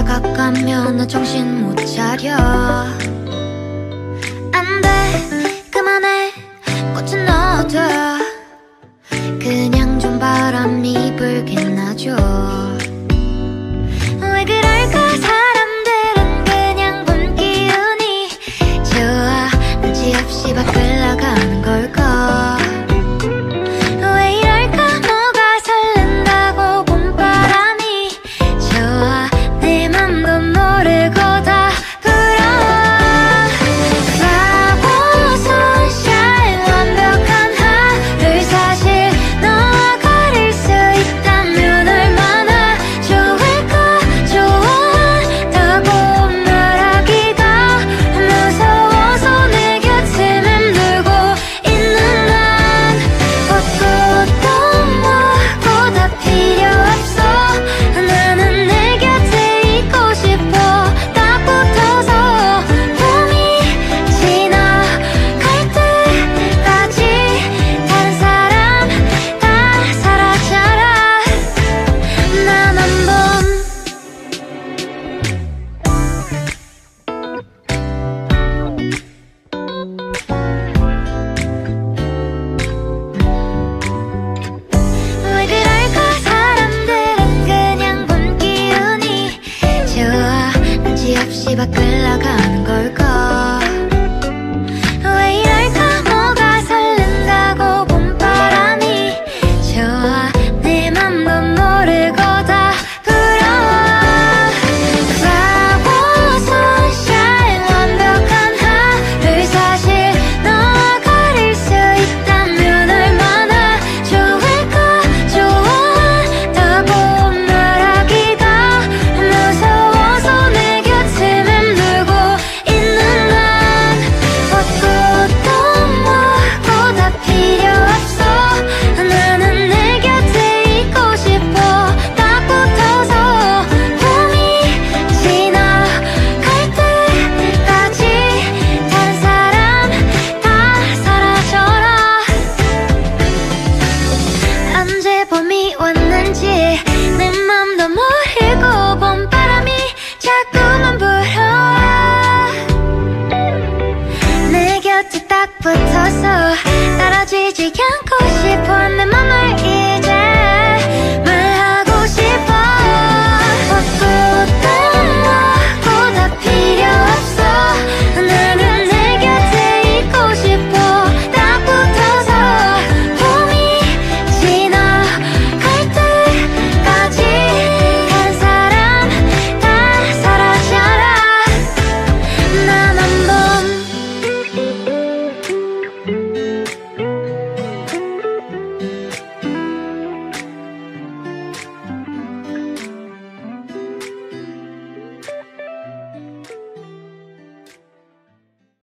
가면 나 정신 못 차려. 안 돼, 그만해, 꽃은 넣어둬. 그냥 좀 바람이 불긴 하죠. 왜 그럴까 사람들은 그냥 본 기운이 좋아. 눈치 없이 밖을 나가는 걸까. 왜 이럴까 뭐가 설렌다고 봄바람이 좋아. 내 맘도 모르고 다 불어. Flower sunshine 완벽한 하루를 사실 너와 가릴 수 있다면 얼마나 좋을까. 좋아한다고 말하기가 무서워서 내 곁에 맴돌고 있는 난 꽃도 뭐고 다 필요 없어. 나는 내 곁에 있고 싶어. 딱 붙어서 봄이 지나갈 때까지 다른 사람 다 사라져라. 난 한번 왜 그럴까 사람들은 그냥 본 기운이 좋아. 눈치 없이 밖을 나가는 걸까. 왜 이럴까 뭐가 설렌다고 봄바람이 좋아. 내 맘도 모르고 다 불어. Flower sunshine 완벽한 하루를 사실 너와 가릴 수 있다면 얼마나 좋을까. 좋아한다고 말하기가 무서워서 내 곁에 맴돌고 있는 난 꽃도 뭐고 다 필요 없어. 나는 내 곁에 있고 싶어. 딱 붙어서 봄이 지나갈 때까지 다른 사람 다 사라져라. 언제 봄이 왔는지 내 맘도 모르고 봄바람이 자꾸